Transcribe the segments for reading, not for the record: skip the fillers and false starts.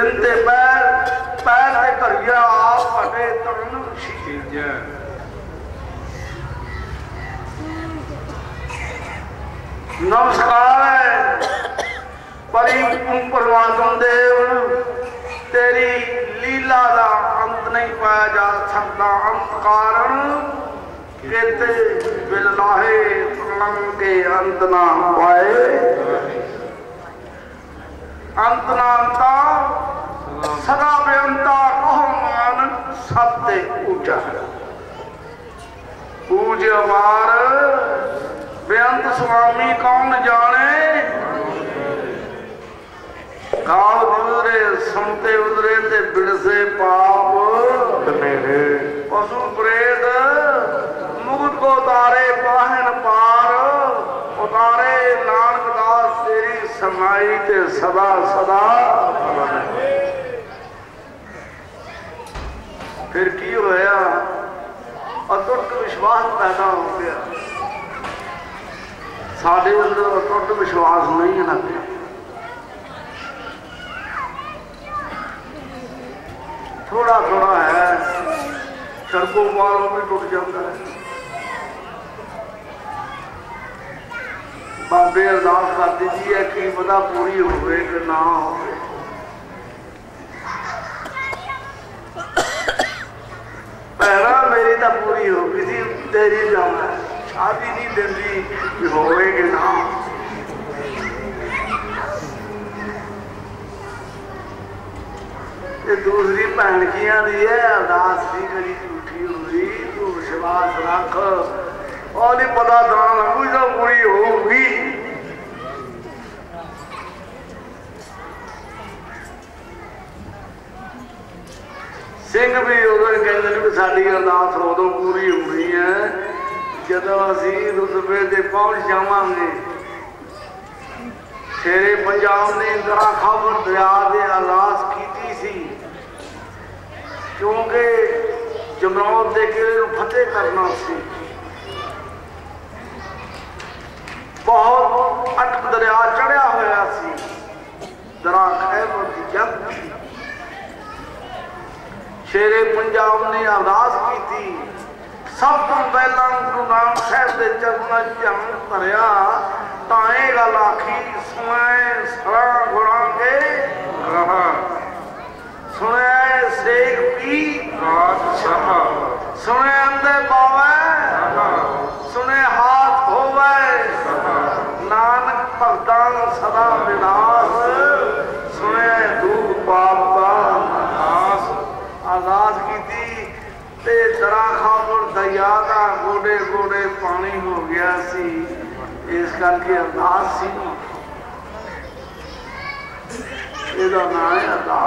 बिनते पैर पैर ते करिया आप फटे तन शीज नमस्कार परी परमात्मा देव तेरी लीला का अंत नहीं पाया जा सकता अंत कारण कहते बिल लाहे प्रलंग के अंत ना पाए अंत नामता सदा बेअंता कहो मान सबते ऊंचा पूज्य वार बेअंत स्वामी कौन जाने गाँव दूरे सुनते उधरे ते बिड़से पाप मेरे पशु प्रेत मुकुट को उतारे पाहन पार उतारे नानक दास तेरी समाई ते सदा सदा फिर की होया अटुट विश्वास पैदा हो गया साढ़े अंदर अटुट विश्वास नहीं है ना थोड़ा थोड़ा है सड़कों मारों में टूट जाता है बाबे अरदास कर दीजिए कि पता पूरी हो गए कि ना हो गए पहला मेरी तो पूरी हो किसी तेरी जाना शादी नहीं देती होवे कि ना दूसरी भैन की है अरदास भी करी झूठी हुई तू विश्वास रख और नहीं पता दान कुछ तो पूरी होगी सिंह भी उदो कहते भी साड़ी अरदास उदो पूरी होनी है जो असी रुतबे से पहुंच जावे शेरे पंजाब ने इंदिरा खाबर दरिया से अरदास की सी क्योंकि जमनौर के किले फतेह करना सी बहुत अटक दरिया चढ़िया होया सी दरा खैबर की जंग शेरे पंजाब ने अरदास की थी सब तो पहला गुरु नानक साहब के चरणों ध्यान धरिया ताए गल आखी सुने सरा गुणा के सुने शेख पी सुने अंधे पावे सुने हाथ होवे नानक भगतान सदा विनाश सुने दूर पाप का अरदास की थी ते दरा खाबर दरिया का गोडे गोडे पानी हो गया सी इस करके अरदास सी ਇਹਦਾ ਨਾਂ ਹੈ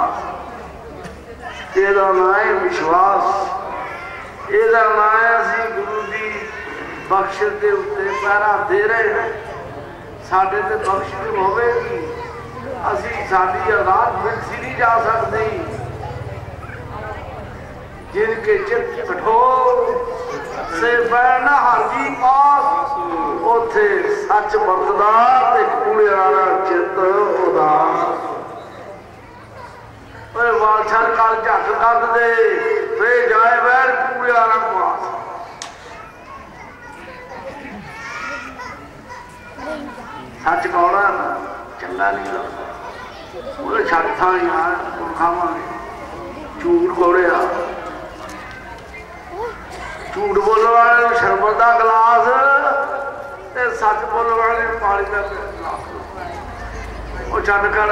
ਅਰਦਾਸ ਇਹਦਾ ਨਾਂ ਹੈ ਵਿਸ਼ਵਾਸ ਇਹਦਾ ਨਾਂ ਹੈ ਅਸੀਂ ਗੁਰੂ ਦੀ ਬਖਸ਼ਿਸ਼ ਦੇ ਉੱਤੇ ਪਹਿਰਾ ਦੇ ਰਹੇ ਹਾਂ ਸਾਡੇ ਤੇ ਬਖਸ਼ਿਸ਼ ਹੋਵੇਗੀ ਅਸੀਂ ਸਾਡੀ ਅਰਦਾਸ ਵਿਖਸੀ ਨਹੀਂ ਜਾ ਸਕਦੀ जिनके चित कठोर से बैन हाजी पास उथे सच बरतदा ते कूड़ियारा चित उदास वालछर कर झट कर दे वे जाए बैर कूड़ियारा पास सच कौड़ा चंगा नहीं लगता छट था यार खावे झूठ कौड़िया झूठ बोलने वाले शरबत का गिलास सच बोलने वाले पानी का गिलास वो छड़ कर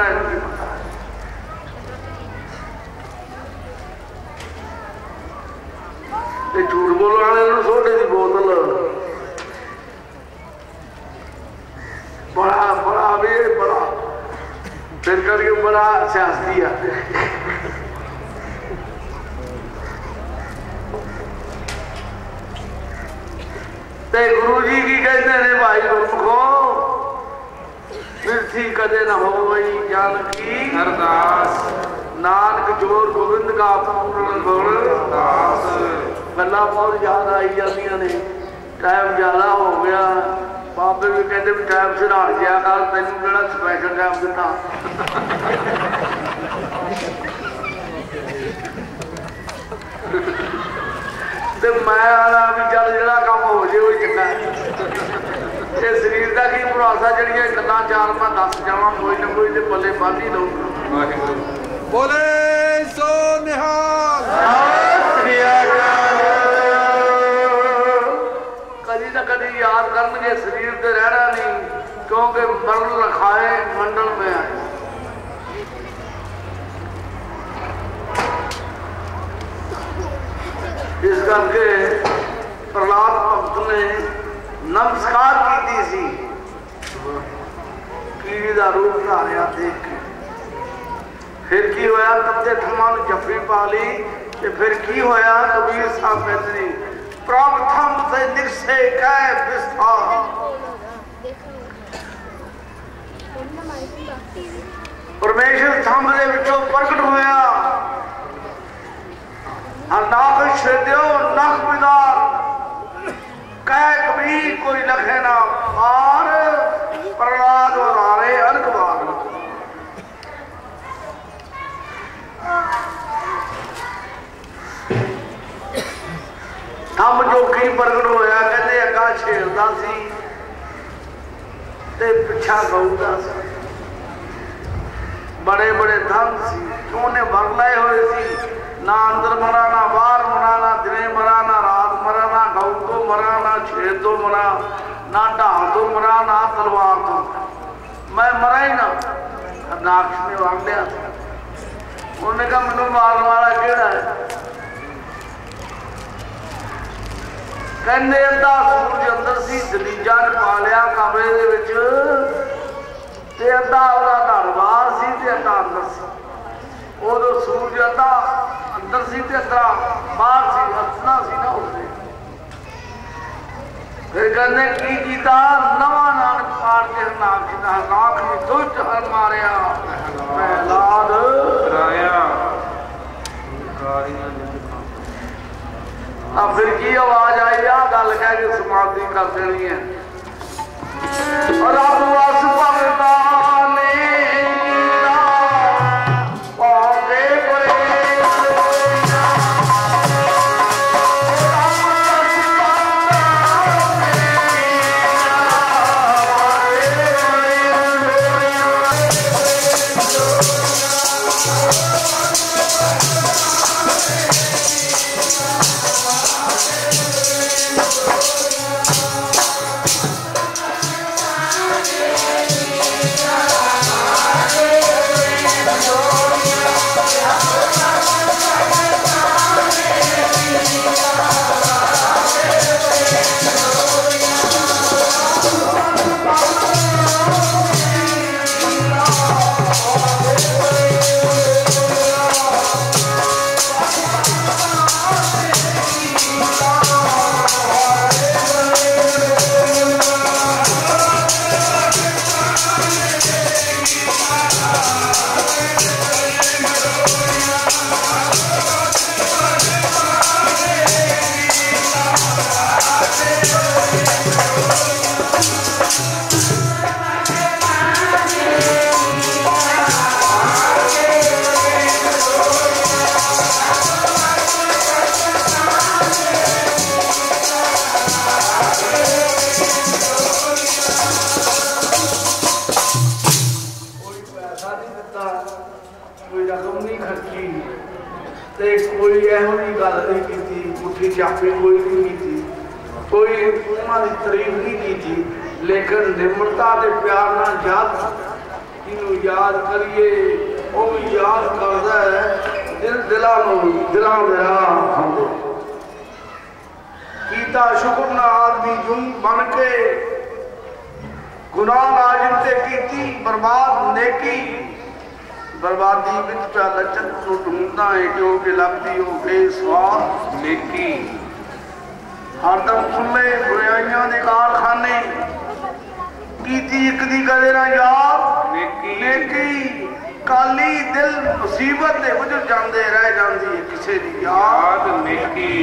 झूठ बोलने वाले सोडे की बोतल बड़ा बड़ा भी बड़ा फिर करके बड़ा सियासती है गुरु जी की कहते हैं भाई गुरमुखो मिर्थी कदे न हो गई ज्ञान की अरदास नानक जोर गोविंद का पूर्ण गुण दास गल्ला बहुत ज्यादा आई जाती ने टाइम ज्यादा हो गया बाबे भी कहते भी टाइम से हट गया तेन स्पैशल टाइम दिता तो मैं आना भी चल जरा काम हो जाए वो चंगा ये शरीर का की भरोसा जड़ियां गल्लां चार मैं दस जावां कोई ना कोई तो पल्ले बन ही लऊगा बोले सो निहाल कदी ना कदी याद करनगे शरीर ते रहना नहीं क्योंकि मरण रखाए मंडल में आए इस करके प्रहलाद भगत ने नमस्कार की सी कीड़ी का रूप धारिया देख के फिर की होया तब ते थमा जफी पा ली ते फिर की होया कबीर साहब कहते प्रभ थम से निकसे कै विस्तार परमेश्वर थम दे विचों प्रगट होया नाक छेद्यो नख बिदार कै कबीर कोई लखे ना पार प्रहलाद उदारे अनकबार थम जो की प्रगट होया कहते अगा छेड़दा सी ते पिछा गऊदा सी बड़े बड़े धन सी उन्हें भर लाए हुए सी ना अंदर मरा ना बाहर मरा ना दिने मरा ना रात मरा ना गऊ तो मरा ना छेद तो मरा ना ढाल तो मरा ना तलवार तो मैं मरा ही ना नाक्ष ने वांग लिया उन्हें कहा मैनू मारने वाला केड़ा है कहने अद्धा सूरज अंदर सी दलीजा ने पा लिया कमरे दे विच ते अद्धा ओहदा घर बाहर सी ते अद्धा अंदर सी उदो सूरज अद्धा अंदर सी ते अद्धा बाहर सी हसना सी ना उसने फिर कहने की कीता नवा नानक पार के नाम जी दा लाख ने दुष्ट हर मारिया प्रहलाद राया अब फिर की आवाज आई आ गल कह के समाप्ति कर देनी है रब वस भगता ने चापी कोई नहीं की कोई उन्होंने तारीफ नहीं की थी लेकिन निम्रता के प्यार ना याद इनू याद करिए वो भी याद करता है दिल दिलों कीता शुक्र ना आदमी यूं बन के गुनाह लाजिम ते कीती बर्बाद नेकी बर्बादी विच पा लचन तो ढूंढता है क्योंकि लगती हो बेसवार नेकी हरदम खुले बुराइयां दे कारखाने कीती एक दी कदे ना याद नेकी काली दिल मुसीबत दे वजह जांदे रह जांदी है किसे दी याद नेकी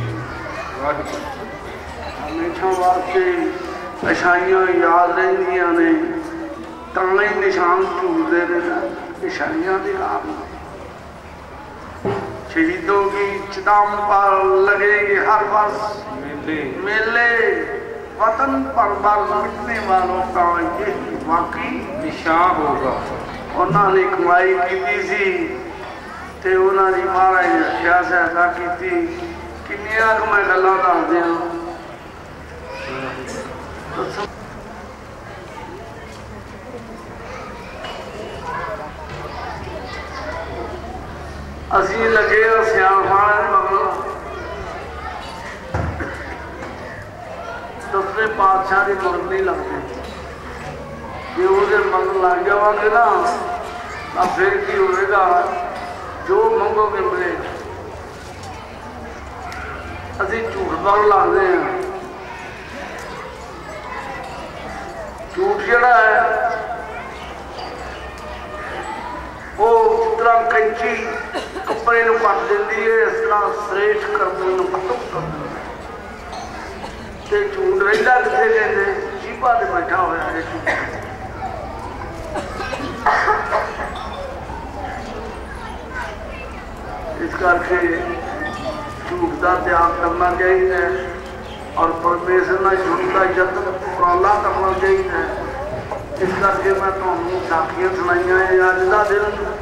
हमेशा वास्ते अशाइयां याद रहिंदियां ने तां ही निशान झूलदे ने इशाइयां दी राह शहीदों की चिताम पर लगेंगे हर वर्ष मेले। वतन पर बार मिटने वालों का ये वाकई निशान होगा। उन्होंने कमाई की सी ते उन्होंने महाराज ने रखिया सहायता की किन्नियां को मैं गल्लां दस दियां। असी लगे सियाणपाने मगल दसवें पातशाह के मगल नहीं लगते। जो वो मगल लग जावांगे ना तो फिर की होगा, जो मंगोगे मिलेगा। असी झूठ पर लगते हैं। झूठ जड़ा है वो जिस तरह कैंची कपड़े को कट देती है, इस तरह श्रेष्ठ कर्म को खत्म कर देती है। झूठ रहा कितने कहते जीभा से बैठा हुआ है झूठ। इस करके झूठ का त्याग करना चाहिए और परमेश्वर ने झूठ का यत्न उपराला करना चाहिए। इस करके मैं तुहानू साखियां सुनाइया है। अज का दिन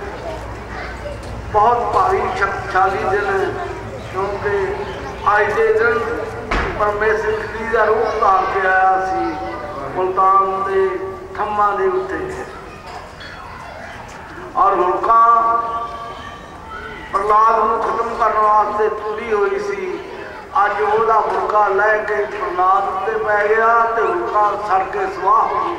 बहुत भारी शक्तिशाली दिन है, क्योंकि अज के दिन परमेश्वर जी का रूप धार के आया सी मुल्तान के थम्मा के उत्ते और हुलका प्रहलाद को खत्म करने वास्ते तुली हुई सी। अज वह हुलका लैके प्रहलाद उत्ते पै गया तो हुलका सड़ के स्वाह हो गई।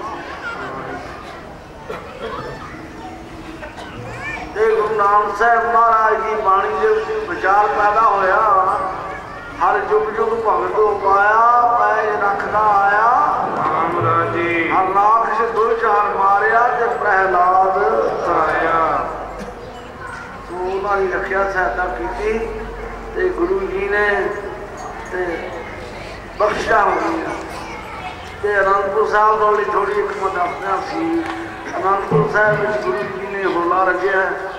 गुरु नानक साहब महाराज की बाणी के विचार पैदा होया, हर युग युग भगत हो पाया पैज रखदा आया हर राख दुर्चार मारिया ते प्रहलाद आया। तो उन्होंने रखिया सहायता की ते गुरु जी ने ते बख्शा हो गया। ते आनंदपुर साहब वाली थोड़ी एक मैं दसदा सी। आनंदपुर साहब गुरु जी ने होला रखिया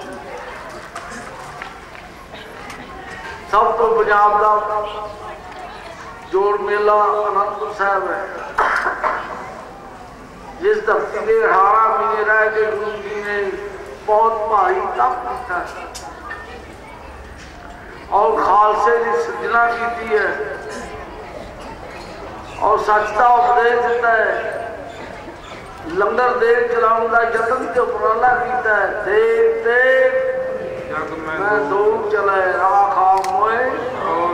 सब तो पंजाब का जोड़ मेला आनंदपुर साहब है, जिस धरती के 18 महीने रह के गुरु जी ने बहुत भारी तप किया और खालसे की सृजना की है और सच का उपदेश दिता है। लंगर देख चलाने का यत्न से उपराला किया है। देख देख मैं दूर चले राखा मोए और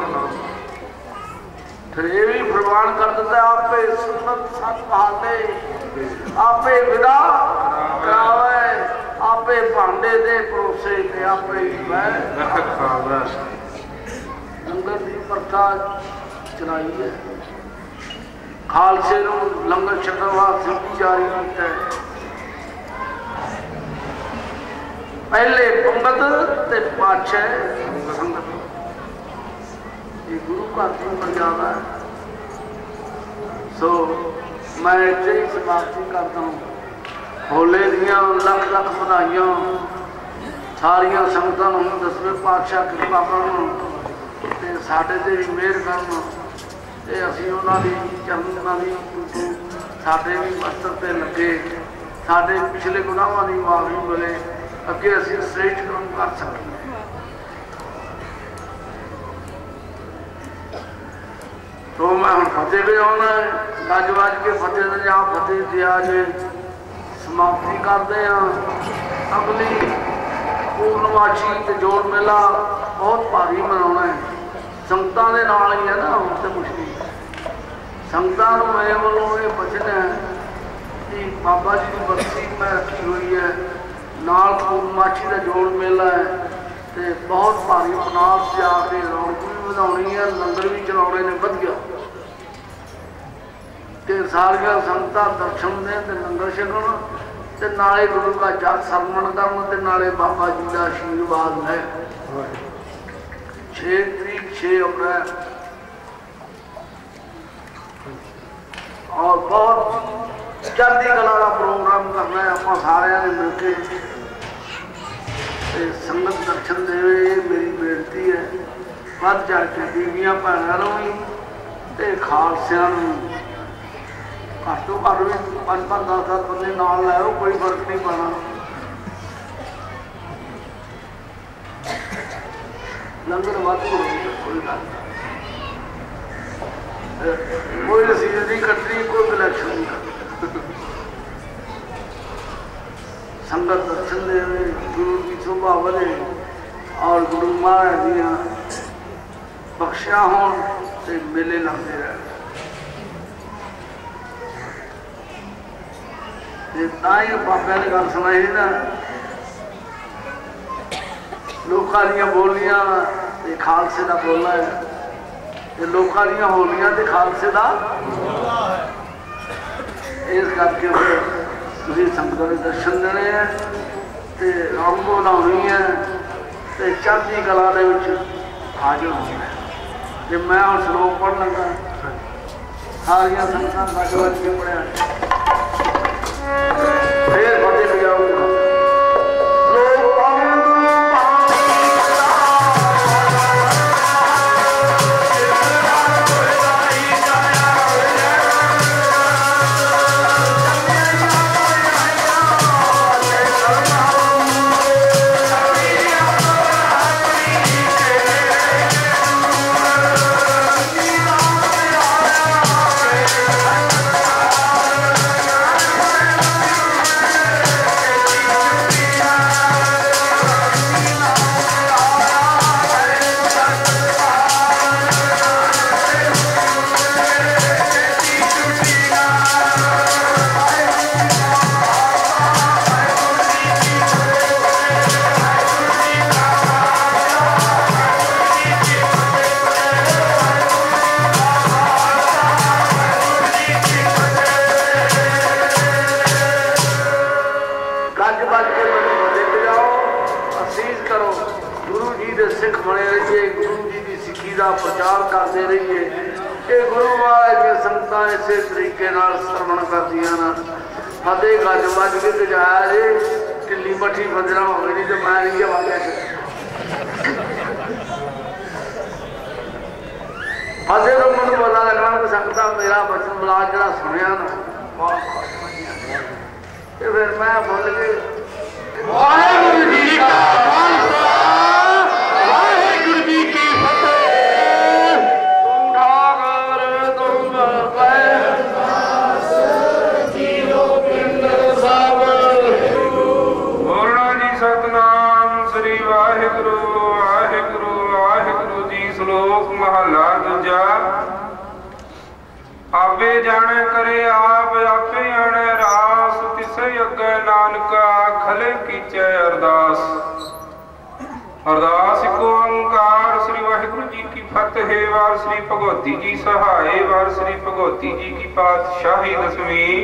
फिर ये भी प्रमाण कर देता है आपे सुन्नत सच बहाने आपे विदा करावे आपे भांडे दे परोसे ते आपे लंगर की प्रथा चलाई है। खालसे नूं लंगर छकण वास्ते जारी किया है। पहले पंगत ते पाछे संगत। ये गुरु का मर्यादा है। सो मैं इतने ही समाप्ति करता हूँ। होले दियां लख लख बधाइयां सारिया संगतां नूं। 10वें पातशाह कृपा करन ते साडे ते भी मेहर करन ते असीं उन्हां दी चरनां दी साडे भी वस्त्र ते लगे, साडे पिछले गुनाहां दी माफी मिले, अगे असीं श्रेष्ठ काम कर सकें। तो मैं हम फतेह भी आना है गज वज के फतेह दे आप फतेह दिया जे समाप्ति करते हैं। अगली पूर्णमाशी ते जोड़ मेला बहुत भारी मनाना है। संगतां दे नाल ही है ना, हम तो मुश्किल संगतां नूं मेरे वालों ये बचन है कि बाबा जी की बरसी मैं रखी हुई है, नाल पूर्णमाशी का जोड़ मेला है ते बहुत भारी मनाव से आके रौनक भी ਵਧਾਉਣੀ है, लंगर भी चलाने ने वधिया ते सारिया संगतां दर्शन दें ते लंगर छकण ते नाले गुरु का जग सरमण करन ते नाले बाबा जी का आशीर्वाद है। 6 तरीक 6 अप्रैल और बहुत चढ़ती कला का प्रोग्राम करना है। आप सारे ने मिलकर संगत दर्शन देवे मेरी बेनती ਵੱਧ ਚੜ ਕੇ ਬੀਬੀਆਂ ਭੈਣਾਂ ਨੂੰ ਵੀ ਤੇ ਖਾਲਸਿਆਂ ਨੂੰ ਘੱਟ ਤੋਂ ਘੱਟ ਵੀ 5-5 10 ਬੰਦੇ ਨਾਲ ਲੈ ਆਓ, ਕੋਈ ਫਰਕ ਨਹੀਂ ਪੈਣਾ। ਲੰਗਰ ਵੱਧ ਹੋਵੇ, ਕੋਈ ਗੱਲ ਨਹੀਂ, ਕੋਈ ਰਸੀਦ ਨਹੀਂ ਕੱਟਣੀ, ਕੋਈ ਕਲੈਕਸ਼ਨ ਨਹੀਂ ਕਰਨੀ। ਸੰਗਤ ਦਰਸ਼ਨ ਦੇਵੇ, ਗੁਰੂ ਦੀ ਸ਼ੋਭਾ ਵਧੇ ਔਰ ਗੁਰੂ ਮਹਾਰਾਜ ਦੀਆਂ ਬਖਸ਼ਿਆ ਹੋਣ ਤੇ ਮੇਲੇ ਲੱਗਦੇ ਰਹਿਣ। ਤੇ ਤਾਂ ਹੀ ਬਾਬਿਆਂ ਨੇ ਗੱਲ ਸੁਣਾਈ ਨਾ, ਲੋਕਾਂ ਦੀਆਂ ਬੋਲੀਆਂ ਤੇ ਖਾਲਸੇ ਦਾ ਬੋਲਣਾ ਹੈ, ਤੇ ਲੋਕਾਂ ਦੀਆਂ ਹੋਲੀਆਂ ਤੇ ਖਾਲਸੇ ਦਾ ਇਸ ਕਰਕੇ ਫਿਰ ਤੁਸੀਂ ਸੰਗਤਾਂ ਦੇ ਦਰਸ਼ਨ ਦੇਣੇ ਹੈ ਤੇ ਰੰਗ ਵਧਾਉਣੀ ਹੈ ਤੇ ਚੜ੍ਹਦੀ ਕਲਾ ਦੇ ਵਿੱਚ ਹਾਜ਼ਰ ਹੋਣਾ। ਤੇ ਮੈਂ ਹੁਣ ਸ਼ਲੋਕ ਪੜ੍ਹਨ ਲੱਗਾ, ਸਾਰੀਆਂ ਸੰਗਤਾਂ ਵੱਜ ਵੱਜ ਕੇ ਪੜ੍ਹਿਆ, ਫੇਰ ਫਤਿਹ ਵਜਾਊਗਾ। प्रचार करते रहिए कि गुरु महाराज की संगत इसे तरीके श्रवण करदियां ना। फतेह गज बज के गजाया जे ढिली मठी फजना हो गई, तो मैं नहीं आवाज़ फतेह तो मैं पता लगना कि संगत मेरा बचन बुला जरा सुनिया ना, तो फिर मैं बोल के वाहिगुरू जी का खालसा वाहिगुरू जी की फतेह। महला दूजा आपे जाने करे आप आपे आने रास, तिसे अगे नानका खले कीचे अरदास। अरदास इको ओंकार श्री वाहिगुरु जी की फतेह। वार श्री भगवती जी सहाय, वार श्री भगवती जी की पातशाही दसवीं।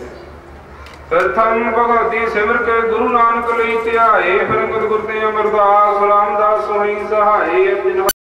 प्रथम भगवती सिमर के गुरु नानक लई ध्याए, फिर गुरु ते अमरदास रामदास सोई सहाय।